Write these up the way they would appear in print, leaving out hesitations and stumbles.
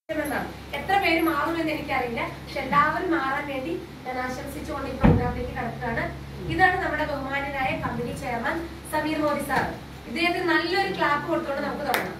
എത്ര പേര് മാറുമെന്ന് എനിക്കറിയില്ല. പക്ഷെ എല്ലാവരും മാറാൻ വേണ്ടി ഞാൻ ആശംസിച്ചുകൊണ്ട് ഈ പ്രോഗ്രാമിലേക്ക് കടക്കുകയാണ്. ഇതാണ് നമ്മുടെ ബഹുമാന്യനായ company chairman Sameer Modi sir. ഇദ്ദേഹത്തിന് നല്ലൊരു ക്ലാപ്പ് കൊടുത്തുകൊണ്ട് നമുക്ക് തുടങ്ങാം.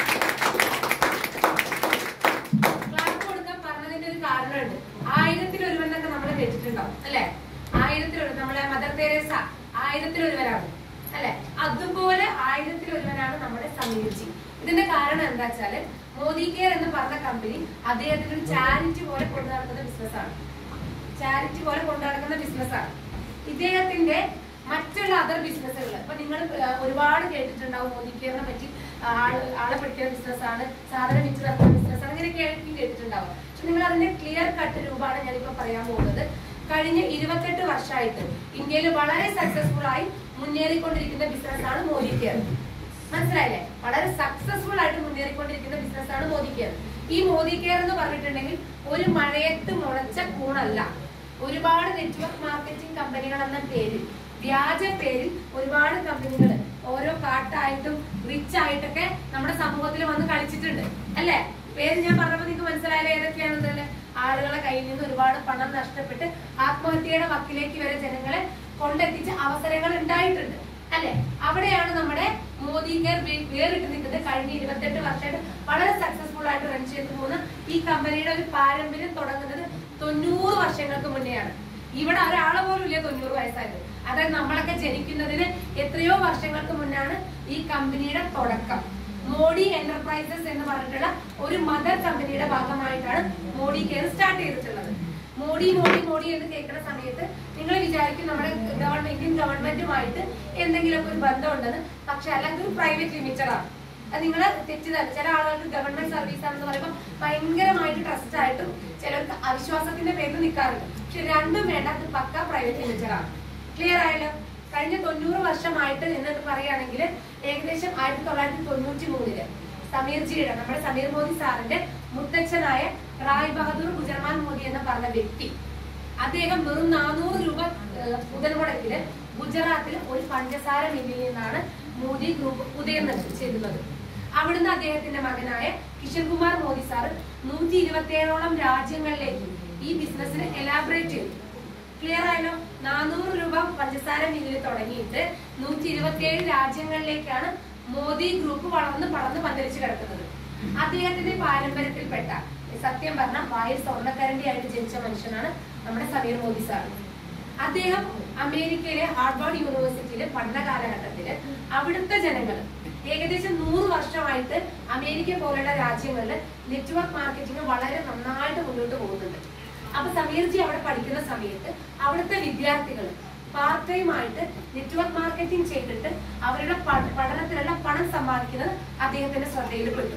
ക്ലാപ്പ് കൊടുക്കാൻ പറഞ്ഞതിന്റെ ഒരു കാരണമുണ്ട്. 1000-1 എന്നൊക്കെ നമ്മൾ കേട്ടിട്ടുണ്ടാവും അല്ലെ? 1000-1 നമ്മളെ മദർ തെരേസ 1000-1 അല്ലെ? അതുപോലെ 1000-1 നമ്മുടെ സമീർജി. ഇതിന്റെ കാരണം എന്താ വെച്ചാല് മോദി കെയർ എന്ന് പറഞ്ഞ കമ്പനി അദ്ദേഹത്തിന് ഒരു ചാരിറ്റി പോലെ കൊണ്ടു നടക്കുന്ന ബിസിനസ്സാണ്. ചാരിറ്റി പോലെ കൊണ്ടു നടക്കുന്ന ബിസിനസ്സാണ് ഇദ്ദേഹത്തിന്റെ മറ്റുള്ള അതർ ബിസിനസ്സുകൾ. ഇപ്പൊ നിങ്ങൾ ഒരുപാട് കേട്ടിട്ടുണ്ടാവും മോദി കെയറിനെ പറ്റി. ആളെ പഠിക്കുന്ന ബിസിനസ്സാണ്, സാധനം വിറ്റ് നടക്കുന്ന ബിസിനസ്സാണ്, അങ്ങനെ കേട്ടിട്ടുണ്ടാവും. പക്ഷെ നിങ്ങൾ അതിന്റെ ക്ലിയർ കട്ട് രൂപമാണ് ഞാനിപ്പോ പറയാൻ പോകുന്നത്. കഴിഞ്ഞ 28 വർഷമായിട്ട് ഇന്ത്യയിൽ വളരെ സക്സസ്ഫുൾ ആയി മുന്നേറിക്കൊണ്ടിരിക്കുന്ന ബിസിനസ്സാണ് മോദി കെയർ. മനസ്സിലായില്ലേ? വളരെ സക്സസ്ഫുൾ ആയിട്ട് മുന്നേറിക്കൊണ്ടിരിക്കുന്ന ബിസിനസ്സാണ് മോദി കെയർ. ഈ മോദി കെയർ എന്ന് പറഞ്ഞിട്ടുണ്ടെങ്കിൽ ഒരു മഴയത്ത് മുളച്ച കൂണല്ല. ഒരുപാട് നെറ്റ്വർക്ക് മാർക്കറ്റിംഗ് കമ്പനികൾ എന്ന പേരിൽ, വ്യാജ പേരിൽ ഒരുപാട് കമ്പനികൾ ഓരോ കാട്ടായിട്ടും റിച്ച് ആയിട്ടൊക്കെ നമ്മുടെ സമൂഹത്തിൽ വന്ന് കളിച്ചിട്ടുണ്ട് അല്ലെ? പേര് ഞാൻ പറഞ്ഞപ്പോ നിങ്ങൾക്ക് മനസ്സിലായാലും ഏതൊക്കെയാണെന്നല്ലേ? ആളുകളെ കയ്യിൽ നിന്ന് ഒരുപാട് പണം നഷ്ടപ്പെട്ട് ആത്മഹത്യയുടെ വക്കിലേക്ക് വരെ ജനങ്ങളെ കൊണ്ടെത്തിച്ച അവസരങ്ങൾ ഉണ്ടായിട്ടുണ്ട് അല്ലെ? അവിടെയാണ് നമ്മുടെ മോദി കെയർ വേറിട്ട് നിൽക്കുന്നത്. കഴിഞ്ഞ 28 വർഷമായിട്ട് വളരെ സക്സസ്ഫുൾ ആയിട്ട് റൺ ചെയ്തു പോകുന്ന ഈ കമ്പനിയുടെ ഒരു പാരമ്പര്യം തുടങ്ങുന്നത് 90 വർഷങ്ങൾക്ക് മുന്നെയാണ്. ഇവിടെ ഒരാളെ പോലും ഇല്ല 90 വയസ്സായത്. അതായത് നമ്മളൊക്കെ ജനിക്കുന്നതിന് എത്രയോ വർഷങ്ങൾക്ക് മുന്നാണ് ഈ കമ്പനിയുടെ തുടക്കം. മോഡി എന്റർപ്രൈസസ് എന്ന് പറഞ്ഞിട്ടുള്ള ഒരു മദർ കമ്പനിയുടെ ഭാഗമായിട്ടാണ് മോഡി കെയർ സ്റ്റാർട്ട് ചെയ്തിട്ടുള്ളത്. മോഡി മോഡി മോഡി എന്ന് കേൾക്കുന്ന സമയത്ത് നിങ്ങൾ വിചാരിക്കും നമ്മുടെ ഇന്ത്യൻ ഗവൺമെന്റുമായിട്ട് എന്തെങ്കിലുമൊക്കെ ഒരു ബന്ധമുണ്ടെന്ന്. പക്ഷെ അല്ലാതെ ഒരു പ്രൈവറ്റ് ലിമിറ്റഡാണ്. അത് നിങ്ങൾ തെറ്റിദ്ധാരണ. ചില ആളുകൾക്ക് ഗവൺമെന്റ് സർവീസ് ആണെന്ന് പറയുമ്പോൾ ഭയങ്കരമായിട്ട് ട്രസ്റ്റ് ആയിട്ടും ചിലർക്ക് അവിശ്വാസത്തിന്റെ പേരിൽ നിൽക്കാറുണ്ട്. പക്ഷെ രണ്ടും വേണ്ട, അത് പക്ക പ്രൈവറ്റ് ലിമിറ്റഡാണ്. ക്ലിയർ ആയല്ലോ? കഴിഞ്ഞ 90 വർഷമായിട്ട് എന്ന് പറയുകയാണെങ്കിൽ ഏകദേശം 1993 സമീർജിയുടെ, നമ്മുടെ സമീർ മോദി സാറിന്റെ മുത്തച്ഛനായ റായ് ബഹദൂർ ഗുജർമാൻ മോദി എന്ന് പറഞ്ഞ വ്യക്തി, അദ്ദേഹം വെറും 400 രൂപ മുതൽ മുടക്കില് ഗുജറാത്തിൽ ഒരു പഞ്ചസാര മില്ലിൽ നിന്നാണ് മോദി ഗ്രൂപ്പ് ഉദയം ചെയ്തിരുന്നത്. അവിടുന്ന് അദ്ദേഹത്തിന്റെ മകനായ കിഷൻ കുമാർ മോദി സാർ 127ഓളം രാജ്യങ്ങളിലേക്ക് ഈ ബിസിനസിന് എലാബറേറ്റ് ചെയ്തു. ക്ലിയർ ആയല്ലോ? 400 രൂപ പഞ്ചസാര മില്ലിൽ തുടങ്ങിയിട്ട് 127 രാജ്യങ്ങളിലേക്കാണ് മോദി ഗ്രൂപ്പ് വളർന്ന് പന്തലിച്ച് കിടക്കുന്നത്. അദ്ദേഹത്തിന്റെ പാരമ്പര്യത്തിൽപ്പെട്ട, സത്യം പറഞ്ഞാൽ വായിൽ സ്വർണ്ണക്കരണ്ടി ആയിട്ട് ജനിച്ച മനുഷ്യനാണ് നമ്മുടെ സമീർ മോദി സാർ. അദ്ദേഹം അമേരിക്കയിലെ ഹാർവാർഡ് യൂണിവേഴ്സിറ്റിയിലെ പഠന കാലഘട്ടത്തില് അവിടുത്തെ ജനങ്ങൾ ഏകദേശം 100 വർഷമായിട്ട് അമേരിക്ക പോലുള്ള രാജ്യങ്ങളിൽ നെറ്റ്വർക്ക് മാർക്കറ്റിംഗ് വളരെ നന്നായിട്ട് മുന്നോട്ട് പോകുന്നുണ്ട്. അപ്പൊ സമീർജി അവിടെ പഠിക്കുന്ന സമയത്ത് അവിടുത്തെ വിദ്യാർത്ഥികൾ പാർട്ട് ടൈം ആയിട്ട് നെറ്റ്വർക്ക് മാർക്കറ്റിംഗ് ചെയ്തിട്ട് അവരുടെ പഠനത്തിലുള്ള പണം സമ്പാദിക്കുന്നത് അദ്ദേഹത്തിന്റെ ശ്രദ്ധയിൽപ്പെട്ടു.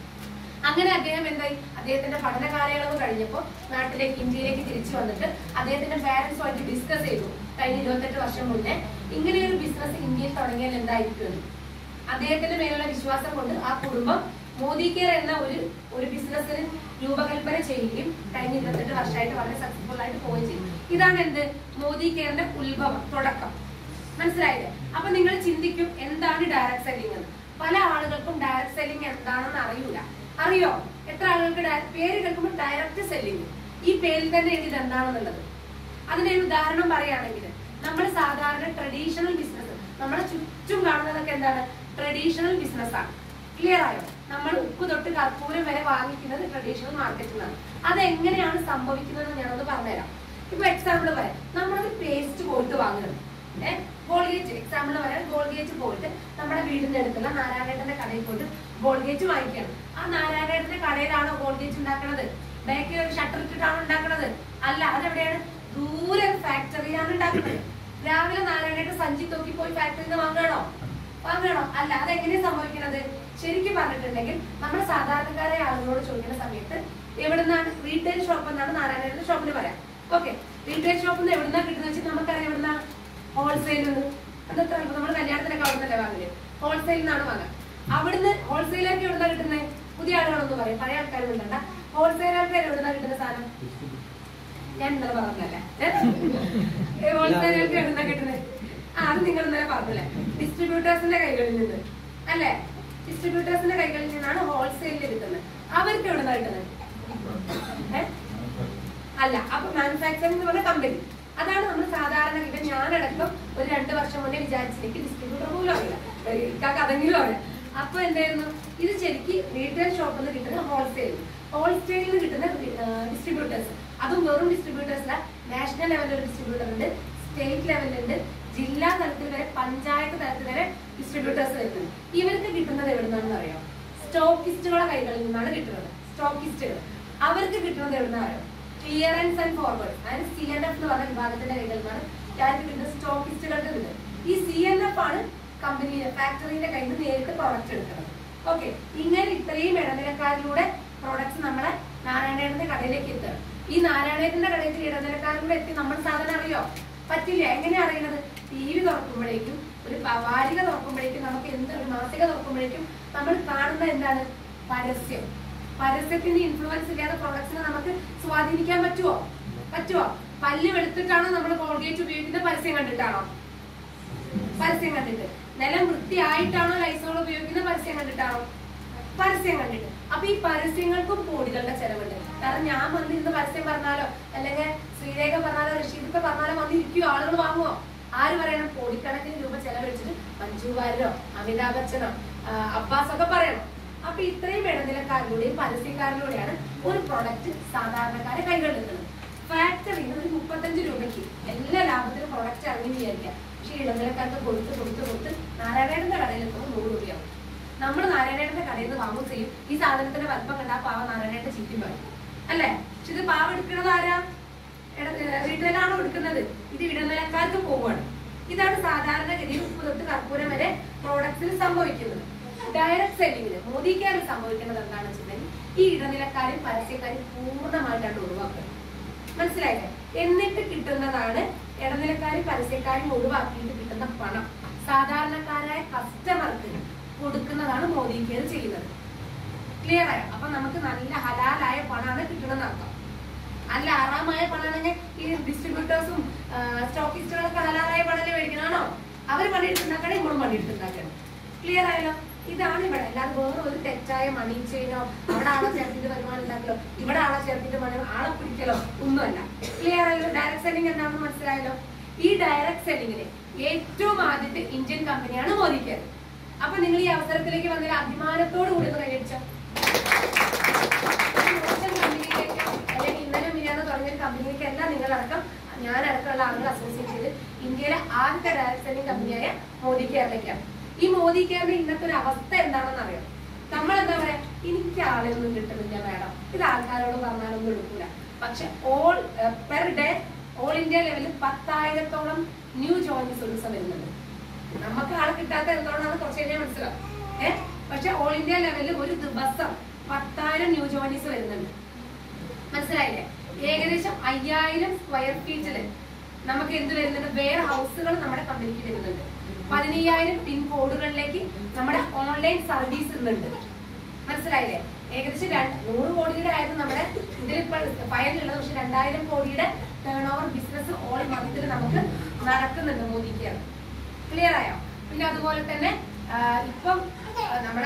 അങ്ങനെ അദ്ദേഹം എന്തായി? അദ്ദേഹത്തിന്റെ പഠന കാലയളവ് കഴിഞ്ഞപ്പോൾ നാട്ടിലേക്ക്, ഇന്ത്യയിലേക്ക് തിരിച്ചു വന്നിട്ട് അദ്ദേഹത്തിന്റെ പാരന്റ്സുമായിട്ട് ഡിസ്കസ് ചെയ്തു. കഴിഞ്ഞ 28 വർഷം മുന്നേ ഇങ്ങനെ ഒരു ബിസിനസ് ഇന്ത്യയിൽ തുടങ്ങിയാൽ എന്തായിരിക്കും? അദ്ദേഹത്തിന്റെ മേലുള്ള വിശ്വാസം കൊണ്ട് ആ കുടുംബം മോദി കെയർ എന്ന ഒരു ബിസിനസ്സിന് രൂപകൽപ്പന ചെയ്യുകയും കഴിഞ്ഞ 28 വർഷമായിട്ട് വളരെ സക്സസ്ഫുൾ ആയിട്ട് പോവുകയും ചെയ്തു. ഇതാണ് എന്ത്? മോദി കെയറിന്റെ ഉത്ഭവം, തുടക്കം. മനസ്സിലായില്ലേ? അപ്പൊ നിങ്ങൾ ചിന്തിക്കും, എന്താണ് ഡയറക്ട് സെല്ലിംഗ് എന്ന്? പല ആളുകൾക്കും ഡയറക്ട് സെല്ലിംഗ് എന്താണെന്ന് അറിയൂല. അറിയോ? എത്ര ആളുകൾക്ക് പേര് കേൾക്കുമ്പോൾ ഡയറക്ട് സെല്ലിംഗ്, ഈ പേരിൽ തന്നെ ഇത് എന്താണെന്നുള്ളത്. അതിനൊരു ഉദാഹരണം പറയുകയാണെങ്കിൽ, നമ്മൾ സാധാരണ ട്രഡീഷണൽ ബിസിനസ്, നമ്മളെ ചുറ്റും കാണുന്നതൊക്കെ എന്താണ്? ട്രഡീഷണൽ ബിസിനസ്സാണ്. ക്ലിയർ ആയോ? നമ്മൾ ഉപ്പ് തൊട്ട് കർപ്പൂരം വരെ വാങ്ങിക്കുന്നത് ട്രഡീഷണൽ മാർക്കറ്റിലാണ്. അതെങ്ങനെയാണ് സംഭവിക്കുന്നത് ഞാനൊന്ന് പറഞ്ഞുതരാം. ഇപ്പൊ എക്സാമ്പിൾ പറയാം. നമ്മളൊരു പേസ്റ്റ് പോയിട്ട് വാങ്ങണം, ഗോൾഗേറ്റ്. എക്സാമ്പിൾ പറയാം, ഗോൾഗേറ്റ് പോയിട്ട് നമ്മുടെ വീടിന്റെ അടുത്തുള്ള നാരായണേട്ടന്റെ കടയിൽ പോയിട്ട് ഗോൾഗേറ്റ് വാങ്ങിക്കണം. ആ നാരായണേട്ടന്റെ കടയിലാണോ ഗോൾഗേറ്റ് ഉണ്ടാക്കുന്നത്? ബാക്കിൽ ഒരു ഷട്ടർ ഇട്ടിട്ടാണോ ഉണ്ടാക്കുന്നത്? അല്ല. അതെവിടെയാണ്? ദൂരെ ഫാക്ടറിയിലാണ് ഉണ്ടാക്കുന്നത്. രാവിലെ നാരായണേട്ടൻ സഞ്ചി തൂക്കി പോയി ഫാക്ടറിയിൽ നിന്ന് വാങ്ങണോ? അല്ല. അതെങ്ങനെയാണ് സംഭവിക്കുന്നത്? ശരിക്കും പറഞ്ഞിട്ടുണ്ടെങ്കിൽ നമ്മൾ സാധാരണക്കാരായ ആളുകളോട് ചോദിക്കുന്ന സമയത്ത് എവിടുന്നാണ്? റീറ്റെയിൽ ഷോപ്പ് എന്നാണ് നാരായണേട്ടന്റെ ഷോപ്പിന് പറയാം. ഓക്കെ, റീറ്റെയിൽ ഷോപ്പിൽ നിന്ന് എവിടുന്നാ കിട്ടുന്ന വെച്ചാൽ നമുക്കറിയാം. എവിടുന്നാ? ഹോൾസെയിൽ. അതെത്ര നമ്മൾ കല്യാണത്തിനൊക്കെ അവിടുന്നല്ലേ വാങ്ങില്ലേ? ഹോൾസെയിൽ നിന്നാണ് വാങ്ങാം. അവിടുന്ന് ഹോൾസെയിലർക്ക് എവിടുന്നാ കിട്ടുന്നത്? പുതിയ ആളുകളൊന്നും പറയും, പഴയ ആൾക്കാരൊന്നും വേണ്ട. ഹോൾസെയിലർക്ക് എവിടുന്നാ കിട്ടുന്ന സാധനം? ഞാൻ ഇന്നലെ പറഞ്ഞല്ലേ, ഹോൾസെയിലർക്ക് എവിടുന്നാ കിട്ടുന്നത്? അത് നിങ്ങൾ ഇന്നലെ പറഞ്ഞല്ലേ, ഡിസ്ട്രിബ്യൂട്ടേഴ്സിന്റെ കൈകളിൽ നിന്ന് അല്ലെ? ഡിസ്ട്രിബ്യൂട്ടേഴ്സിന്റെ കൈകളിൽ നിന്നാണ് ഹോൾസെയിലിൽ കിട്ടുന്നത്. അവർക്ക് എവിടുന്നാ കിട്ടുന്നത്? അല്ല. അപ്പൊ മാനുഫാക്ചറിംഗ് എന്ന് പറഞ്ഞ കമ്പനി, അതാണ് നമ്മൾ സാധാരണ. ഇപ്പൊ ഞാനടക്കം ഒരു 2 വർഷം മുന്നേ വിചാരിച്ചിലേക്ക് ഡിസ്ട്രിബ്യൂട്ടർ പോലും അറിയില്ല, അതെങ്കിലും അറിയാം. അപ്പൊ എന്തായിരുന്നു, ഇത് ശരിക്കും റീറ്റെയിൽ ഷോപ്പിൽ നിന്ന് കിട്ടുന്ന ഹോൾസെയിൽ നിന്ന് കിട്ടുന്ന ഡിസ്ട്രിബ്യൂട്ടേഴ്സ്. അതും വെറും ഡിസ്ട്രിബ്യൂട്ടേഴ്സ് അല്ല, നാഷണൽ ലെവലിൽ ഒരു ഡിസ്ട്രിബ്യൂട്ടർ ഉണ്ട്, സ്റ്റേറ്റ് ലെവലിലുണ്ട്, ജില്ലാ തലത്തിൽ വരെ, പഞ്ചായത്ത് തലത്തിൽ വരെ ഡിസ്ട്രിബ്യൂട്ടേഴ്സ് വരുന്നത്. ഇവർക്ക് കിട്ടുന്നത് എവിടെ നിന്നാണെന്ന് അറിയാം? സ്റ്റോക്കിസ്റ്റുകളുടെ കൈകളിൽ നിന്നാണ് കിട്ടുന്നത്. സ്റ്റോക്കിസ്റ്റുകൾ അവർക്ക് കിട്ടുന്നത് എവിടെ നിന്നാണ് അറിയാം? ക്ലിയറൻസ് ആൻഡ് ഫോർവേഡ്, അതായത് CNF എന്ന് പറഞ്ഞ വിഭാഗത്തിന്റെ കൈകളിൽ നിന്നാണ് ആർക്ക് കിട്ടുന്നത്? സ്റ്റോക്കിസ്റ്റുകൾക്ക് കിട്ടുന്നത്. ഈ CNF ആണ് കമ്പനിയുടെ ഫാക്ടറിയുടെ കയ്യിൽ നിന്ന് നേരിട്ട് പ്രോഡക്റ്റ് എടുക്കുന്നത്. ഓക്കെ, ഇങ്ങനെ ഇത്രയും ഇടനിലക്കാരിലൂടെ പ്രോഡക്ട്സ് നമ്മളെ നാരായണേട്ടന്റെ കടയിലേക്ക് എത്തുക. ഈ നാരായണേട്ടന്റെ കടയിൽ ഇടനിലക്കാരിലൂടെ എത്തി നമ്മൾ സാധനം അറിയോ? പറ്റില്ല. എങ്ങനെയാ അറിയുന്നത്? TV തുറക്കുമ്പോഴേക്കും, ഒരു വാരിക തുറക്കുമ്പോഴേക്കും, നമുക്ക് ഒരു മാസിക തുറക്കുമ്പോഴേക്കും നമ്മൾ കാണുന്ന എന്താണ്? പരസ്യം. പരസ്യത്തിന്റെ ഇൻഫ്ലുവൻസ് ഇല്ലാതെ പ്രോഡക്ട്സിനെ നമുക്ക് സ്വാധീനിക്കാൻ പറ്റുമോ? പല്ല് വെളുത്തിട്ടാണോ നമ്മൾ കോൾഗേറ്റ് ഉപയോഗിക്കുന്ന? പരസ്യം കണ്ടിട്ടാണോ? പരസ്യം കണ്ടിട്ട്. നിലം വൃത്തിയായിട്ടാണോ ലൈസോൾ ഉപയോഗിക്കുന്ന? പരസ്യം കണ്ടിട്ടാണോ? പരസ്യം കണ്ടിട്ട്. അപ്പൊ ഈ പരസ്യങ്ങൾക്കും കോടികളുടെ ചെലവുണ്ട്. കാരണം ഞാൻ വന്നിരുന്ന് പരസ്യം പറഞ്ഞാലോ, അല്ലെങ്കിൽ ശ്രീരേഖ പറഞ്ഞാലോ, റഷീദ് പറഞ്ഞാലോ വന്നിരിക്കുവോ? ആളുകൾ വാങ്ങുവോ? ആര് പറയണം? കോടിക്കണക്കിന് രൂപ ചെലവഴിച്ചിട്ട് മഞ്ജു വാര്യരോ അമിതാഭ് ബച്ചനോ അബ്ബാസ് ഒക്കെ പറയണം. അപ്പൊ ഇത്രയും ഇടനിലക്കാരിലൂടെയും പരസ്യക്കാരിലൂടെയാണ് ഒരു പ്രൊഡക്റ്റ് സാധാരണക്കാരെ കൈകളിലെത്തുന്നത്. ഫാക്ടറിന്ന് ഒരു 35 രൂപയ്ക്ക് എല്ലാ ലാഭത്തിലും പ്രൊഡക്റ്റ് ഇറങ്ങി വിചാരിക്കാം. പക്ഷെ ഇടനിലക്കാർക്ക് കൊടുത്ത് നാരായണേട്ടന്റെ കടയിൽ എത്തുമ്പോൾ 100 രൂപയാവും. നമ്മൾ നാരായണേട്ടന്റെ കടയിൽ നിന്ന് വാങ്ങും ചെയ്യും. ഈ സാധനത്തിന്റെ വലുപ്പം കണ്ടാ പാവ നാരായണേട്ടൻ ചീറ്റി പറയും, അല്ലേ? പക്ഷെ ഇത് പാവ എടുക്കുന്നത് ആരാ? റീറ്റെയിലാണോ എടുക്കുന്നത്? ഇത് ഇടനിലക്കാർക്ക് പോവുകയാണ്. ഇതാണ് സാധാരണഗതിയിൽ ഉപ്പ് തൊട്ട് കർപ്പൂരം വരെ പ്രോഡക്ട്സിൽ സംഭവിക്കുന്നത്. ഡയറക്ട് സെല്ലിങ്ങിന് മോദി കെയറിൽ സംഭവിക്കുന്നത് എന്താണെന്ന് വെച്ചിട്ടുണ്ടെങ്കിൽ ഈ ഇടനിലക്കാരും പരസ്യക്കാരും പൂർണ്ണമായിട്ടാണ് ഒഴിവാക്കുക. മനസ്സിലായില്ലേ? എന്നിട്ട് കിട്ടുന്നതാണ് ഇടനിലക്കാരും പരസ്യക്കാരും ഒഴിവാക്കിയിട്ട് കിട്ടുന്ന പണം സാധാരണക്കാരായ കസ്റ്റമർക്ക് കൊടുക്കുന്നതാണ് മോദി കെയർ ചെയ്യുന്നത്. ക്ലിയർ ആയോ? അപ്പൊ നമുക്ക് നല്ല ഹലാലായ പണമാണ് കിട്ടണമെന്ന് അർത്ഥം. അല്ല ഹറാമായ പണമാണെങ്കിൽ ഈ ഡിസ്ട്രിബ്യൂട്ടേഴ്സും സ്റ്റോക്കിസ്റ്റുകളൊക്കെ ഹലാലായ പണല്ലേ മേടിക്കണാണോ? അവർ പണിയെടുത്തുണ്ടാക്കണേ, നമ്മളും പണിയെടുത്തുണ്ടാക്കണം. ക്ലിയർ ആയല്ലോ? ഇതാണ് ഇവിടെ. അല്ലാതെ വേറെ ഒരു തെറ്റായ മണി ചെയിനോ, അവിടെ ആളെ ചേർത്തിട്ട് വരുമാനം ഉണ്ടാക്കലോ, ഇവിടെ ആളെ ചേർത്തിട്ട് ആളെ പിടിക്കലോ ഒന്നുമല്ല. ക്ലിയർ ആയല്ലോ? ഡയറക്ട് സെല്ലിംഗ് എന്താണെന്ന് മനസ്സിലായല്ലോ? ഈ ഡയറക്ട് സെല്ലിങ്ങിന് ഏറ്റവും ആദ്യത്തെ ഇന്ത്യൻ കമ്പനിയാണ് മോദി കെയർ. അപ്പൊ നിങ്ങൾ ഈ അവസരത്തിലേക്ക് വന്നതിൽ അഭിമാനത്തോട് കൂടി ഒന്ന് കൈയടിച്ചോ. കമ്പനിയിലേക്ക് അല്ലെങ്കിൽ ഇന്നലെ മിനിയാന്ന് തുടങ്ങിയ കമ്പനിയിലേക്ക് എല്ലാം നിങ്ങളടക്കം ഞാനടക്കമുള്ള ആളുകൾ അസോസിയേറ്റ് ചെയ്ത് ഇന്ത്യയിലെ ആദ്യത്തെ ഡയറക്ട് സെല്ലിംഗ് കമ്പനിയായ മോദി കെയറിലേക്കാണ്. ഈ മോദി കെയറിന്റെ ഇന്നത്തെ ഒരു അവസ്ഥ എന്താണെന്ന് അറിയാം. നമ്മൾ എന്താ പറയാ, എനിക്ക് ആളെയൊന്നും കിട്ടുന്നില്ല മാഡം, ഇത് ആൾക്കാരോട് പറഞ്ഞാലൊന്നും എടുക്കൂല. പക്ഷെ പെർ ഡേ ഓൾ ഇന്ത്യ ലെവലിൽ 10,000-ഓളം ന്യൂ ജോയിൻസ് ഒരു ദിവസം വരുന്നുണ്ട്. നമുക്ക് ആളെ കിട്ടാത്ത എന്തുകൊണ്ടാണ് കുറച്ച് കഴിഞ്ഞാൽ മനസ്സിലാവും. പക്ഷെ ഓൾ ഇന്ത്യ ലെവലിൽ ഒരു ദിവസം 10,000 ന്യൂ ജോയിൻസ് വരുന്നുണ്ട്. മനസ്സിലായില്ലേ? ഏകദേശം 5,000 സ്ക്വയർ ഫീറ്റില് നമുക്ക് എന്ത് വരുന്നുണ്ട്? വെയർ ഹൗസുകൾ നമ്മുടെ കമ്പനിക്ക് വരുന്നുണ്ട്. 15,000 പിൻ കോഡുകളിലേക്ക് നമ്മുടെ ഓൺലൈൻ സർവീസ് ഇന്നുണ്ട്. മനസ്സിലായില്ലേ? ഏകദേശം 100 കോടിയുടെ ആയിരുന്നു നമ്മുടെ ഇതിലിപ്പോൾ ഫയലിലുള്ളത്. പക്ഷെ 2,000 കോടിയുടെ ടേൺ ഓവർ ബിസിനസ് ഓൾ മന്തിൽ നമുക്ക് നടക്കുന്നുണ്ട് മോദി കെയർ. ക്ലിയർ ആയോ? പിന്നെ അതുപോലെ തന്നെ ഇപ്പം നമ്മുടെ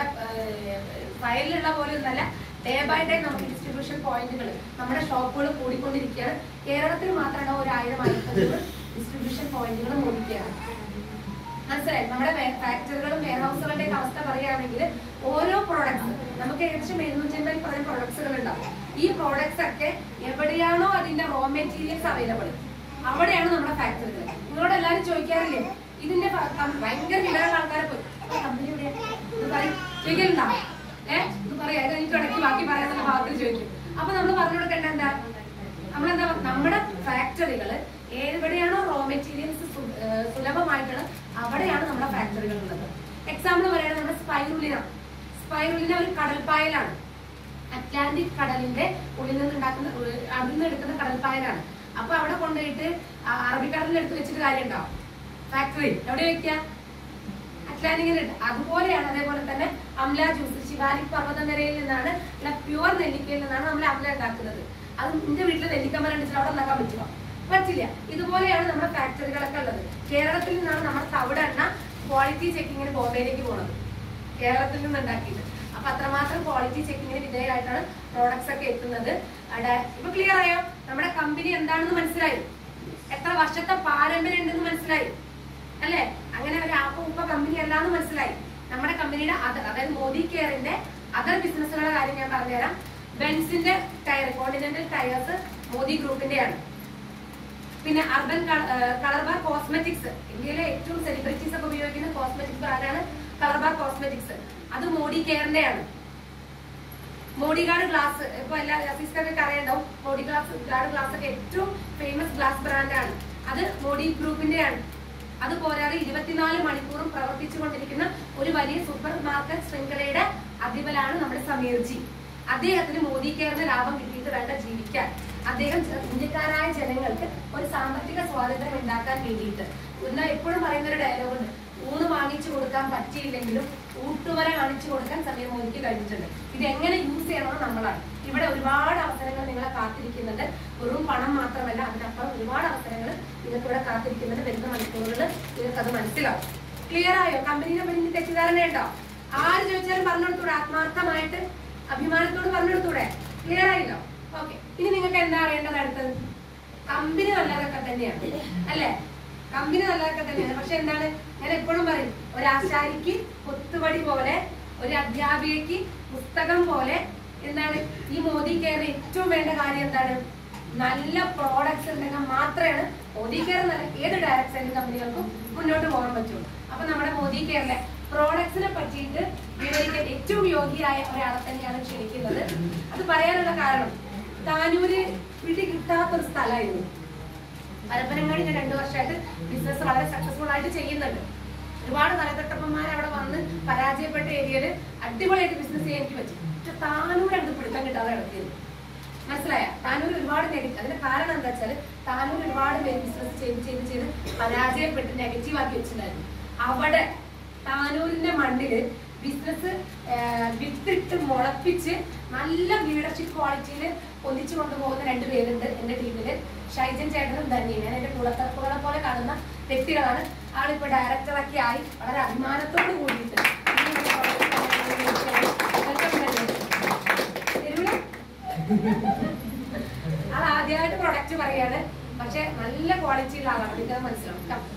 ഫയലിലുള്ള പോലെ ഒന്നല്ല, ഡേ ബൈ ഡേ നമുക്ക് ഡിസ്ട്രിബ്യൂഷൻ പോയിന്റുകൾ നമ്മുടെ ഷോപ്പുകൾ കൂടിക്കൊണ്ടിരിക്കുകയാണ്. കേരളത്തിൽ മാത്രമാണ് 1,000-1,500 ഡിസ്ട്രിബ്യൂഷൻ പോയിന്റുകൾ മോദി കെയർ. മനസ്സിലായി? നമ്മുടെ ഫാക്ടറികളും വെയർ ഹൗസുകളുടെ അവസ്ഥ പറയുകയാണെങ്കിൽ ഓരോ പ്രോഡക്ട്സ് നമുക്ക് ഏകദേശം 750 പ്രോഡക്ട്സുകൾ ഉണ്ടാവും. ഈ പ്രോഡക്ട്സ് ഒക്കെ എവിടെയാണോ അതിന്റെ റോ മെറ്റീരിയൽസ് അവൈലബിൾ അവിടെയാണ് നമ്മുടെ ഫാക്ടറികൾ. നിങ്ങളോട് എല്ലാവരും ചോദിക്കാറില്ലേ ഇതിന്റെ ഭയങ്കര വിലയുള്ള ആൾക്കാരെ പോയി കമ്പനി എവിടെയാ ഇത് പറയും, ചോദിക്കലുണ്ടോ? ഇത് പറയാം, ഇത് എനിക്ക് ഇടയ്ക്ക് ബാക്കി പറയാനുള്ള ഭാഗത്തിൽ ചോദിക്കും. അപ്പൊ നമ്മൾ പറഞ്ഞു കൊടുക്കേണ്ട എന്താ? നമ്മളെന്താ, നമ്മുടെ ഫാക്ടറികള് എവിടെയാണോ റോ മെറ്റീരിയൽസ് സുലഭമായിട്ടുള്ളത് അവിടെയാണ് നമ്മുടെ ഫാക്ടറികൾ ഉള്ളത്. എക്സാമ്പിൾ പറയുന്നത് നമ്മുടെ സ്പൈറുലിന ഒരു കടൽപ്പായലാണ്. അറ്റ്ലാന്റിക് കടലിന്റെ ഉള്ളിൽ നിന്ന് ഉണ്ടാക്കുന്ന, അതിൽ നിന്ന് എടുക്കുന്ന കടൽപ്പായലാണ്. അപ്പൊ അവിടെ കൊണ്ടുപോയിട്ട് അറബിക്കടലിൽ എടുത്ത് വെച്ചിട്ട് കാര്യം ഉണ്ടാവും. ഫാക്ടറി എവിടെ വെക്കുക? അറ്റ്ലാന്റിക്കിൽ. അതുപോലെയാണ്. അതേപോലെ തന്നെ അംല ജ്യൂസ് ശിവാലിക് പർവ്വതനിരയിൽ നിന്നാണ്, പ്യുവർ നെല്ലിക്കയിൽ നിന്നാണ് നമ്മൾ അംല ഉണ്ടാക്കുന്നത്. അത് എന്റെ വീട്ടിലെ നെല്ലിക്കമ്മ കണ്ടിട്ട് അവിടെ ഉണ്ടാക്കാൻ പറ്റുമോ? പറ്റില്ല. ഇതുപോലെയാണ് നമ്മുടെ ഫാക്ടറികളൊക്കെ ഉള്ളത്. കേരളത്തിൽ നിന്നാണ് നമ്മുടെ തവിടെണ്ണ ക്വാളിറ്റി ചെക്കിങ്ങിന് ബോംബെയിലേക്ക് പോകുന്നത്, കേരളത്തിൽ നിന്ന് ഉണ്ടാക്കിയിട്ട്. അപ്പൊ അപ്പൊ അത്രമാത്രം ക്വാളിറ്റി ചെക്കിങ്ങിന് വിധേയമായിട്ടാണ് പ്രോഡക്ട്സ് ഒക്കെ എത്തുന്നത്. ഇപ്പൊ ക്ലിയർ ആയോ? നമ്മുടെ കമ്പനി എന്താണെന്ന് മനസ്സിലായി, എത്ര വർഷത്തെ പാരമ്പര്യം ഉണ്ടെന്ന് മനസ്സിലായി അല്ലെ? അങ്ങനെ ഒരു ആപ്പ ഉപ്പ കമ്പനി അല്ലാന്ന് മനസ്സിലായി. നമ്മുടെ കമ്പനിയുടെ അതായത് മോദി കെയറിന്റെ അതർ ബിസിനസ്സുകളുടെ കാര്യം ഞാൻ പറഞ്ഞുതരാം. ബെൻസിന്റെ ടയർ, കോണ്ടിനെന്റൽ ടയേഴ്സ് മോദി ഗ്രൂപ്പിന്റെയാണ്. പിന്നെ അർബൻ കളർ ബാർ കോസ്മെറ്റിക്സ്, ഇന്ത്യയിലെ ഏറ്റവും സെലിബ്രിറ്റീസ് ഒക്കെ ഉപയോഗിക്കുന്ന കോസ്മെറ്റിക്സ് ബ്രാൻഡാണ് കളർ ബാർ കോസ്മെറ്റിക്സ്. അത് മോദി കെയറിന്റെയാണ്. മോഡി ഗാർഡ് ഗ്ലാസ്, ഇപ്പൊ എല്ലാ സിസ്റ്റർക്കൊക്കെ അറിയണ്ടാവും. മോഡി ഗാർഡ് ഗ്ലാസ് ഒക്കെ ഏറ്റവും ഫേമസ് ഗ്ലാസ് ബ്രാൻഡാണ്. അത് മോഡി ഗ്രൂപ്പിന്റെയാണ്. അത് പോരാതെ 24 മണിക്കൂറും പ്രവർത്തിച്ചുകൊണ്ടിരിക്കുന്ന ഒരു വലിയ സൂപ്പർ മാർക്കറ്റ് ശൃംഖലയുടെ അധിപനാണ് നമ്മുടെ സമീർജി. അദ്ദേഹത്തിന് മോദി കെയറിന് ലാഭം കിട്ടിയിട്ട് വേണ്ട ജീവിക്കാൻ. അദ്ദേഹം ഇന്ത്യക്കാരായ ജനങ്ങൾക്ക് ഒരു സാമ്പത്തിക സ്വാതന്ത്ര്യം ഉണ്ടാക്കാൻ വേണ്ടിയിട്ട് എന്നാൽ എപ്പോഴും പറയുന്ന ഒരു ഡയലോഗുണ്ട്, ഊണ് വാങ്ങിച്ചു കൊടുക്കാൻ പറ്റിയില്ലെങ്കിലും ഊട്ടുവര കാണിച്ചു കൊടുക്കാൻ സമീർ മോദിക്ക് കഴിഞ്ഞിട്ടുണ്ട്. ഇത് എങ്ങനെ യൂസ് ചെയ്യണമെന്ന് നമ്മളാണ്. ഇവിടെ ഒരുപാട് അവസരങ്ങൾ നിങ്ങളെ കാത്തിരിക്കുന്നുണ്ട്. വെറും പണം മാത്രമല്ല, അതിനപ്പുറം ഒരുപാട് അവസരങ്ങൾ നിങ്ങൾക്ക് ഇവിടെ കാത്തിരിക്കുന്നുണ്ട്. വരുന്ന മണിക്കൂറുകളിൽ നിങ്ങൾക്ക് അത് മനസ്സിലാവും. ക്ലിയർ ആയോ? കമ്പനിയെ പറ്റി തെറ്റിദ്ധാരണയുണ്ടോ? ആര് ചോദിച്ചാലും പറഞ്ഞെടുത്തൂടെ, ആത്മാർത്ഥമായിട്ട് അഭിമാനത്തോട് പറഞ്ഞെടുത്തൂടെ? ക്ലിയർ ആയില്ലോ? ഓക്കെ. ഇനി നിങ്ങൾക്ക് എന്താ അറിയേണ്ടത്? അടുത്തത് കമ്പനി നല്ലതൊക്കെ തന്നെയാണ് അല്ലെ? കമ്പനി നല്ലതൊക്കെ തന്നെയാണ്. പക്ഷെ എന്താണ്, ഞാൻ എപ്പോഴും പറയും, ഒരു ആശാരിക്ക് കൊത്തുപടി പോലെ, ഒരു അധ്യാപികയ്ക്ക് പുസ്തകം പോലെ, എന്താണ് ഈ മോദി കെയർ ഏറ്റവും വേണ്ട കാര്യം എന്താണ്? നല്ല പ്രോഡക്ട്സ് ഉണ്ടെങ്കിൽ മാത്രമാണ് മോദി കെയർ നല്ല ഏത് ഡയറക്ട് സെല്ലിംഗ് കമ്പനികൾക്കും മുന്നോട്ട് പോകാൻ പറ്റുള്ളൂ. അപ്പൊ നമ്മുടെ മോദി കെയറിലെ പ്രോഡക്ട്സിനെ പറ്റിയിട്ട് വിവരിക്കാൻ ഏറ്റവും യോഗ്യരായ ഒരാളെ തന്നെയാണ് ക്ഷണിക്കുന്നത്. അത് പറയാനുള്ള കാരണം, താനൂര് പിടി കിട്ടാത്തൊരു സ്ഥലമായിരുന്നു പരപ്പനങ്ങാടി. ഞാൻ 2 വർഷമായിട്ട് ബിസിനസ് വളരെ സക്സസ്ഫുൾ ആയിട്ട് ചെയ്യുന്നുണ്ട്. ഒരുപാട് തലതൊട്ടപ്പന്മാർ അവിടെ വന്ന് പരാജയപ്പെട്ട ഏരിയയില് അടിപൊളിയായിട്ട് ബിസിനസ് ചെയ്യാൻ എനിക്ക് പറ്റും. പക്ഷെ താനൂർ രണ്ട് പിടുത്തം കിട്ടാതെ കിടക്കിയത്. മനസ്സിലായ? താനൂർ ഒരുപാട് നെഗറ്റീവ്. അതിന്റെ കാരണം എന്താ വെച്ചാല്, താനൂർ ഒരുപാട് പേര് ബിസിനസ് ചെയ്ത് പരാജയപ്പെട്ട് നെഗറ്റീവ് ആക്കി വെച്ചിട്ടുണ്ടായിരുന്നു. അവിടെ താനൂരിന്റെ മണ്ണില് ബിസിനസ് വിത്തിട്ട് മുളപ്പിച്ച് നല്ല ലീഡർഷിപ്പ് ക്വാളിറ്റിയിൽ ഒന്നിച്ചു കൊണ്ടുപോകുന്ന 2 പേരുണ്ട് എന്റെ ടീമില്. ഷൈജൻ ചേട്ടനും ധന്യയും. ഞാൻ എന്റെ കുളത്തറപ്പുകളെ പോലെ കാണുന്ന വ്യക്തികളാണ്. ആളിപ്പോ ഡയറക്ടറൊക്കെ ആയി വളരെ അഭിമാനത്തോട് കൂടിയിട്ട് ആൾ ആദ്യമായിട്ട് പ്രൊഡക്റ്റ് പറയാണ്. പക്ഷെ നല്ല ക്വാളിറ്റിയുള്ള ആളാണ്, നിങ്ങൾക്ക് മനസ്സിലാവും.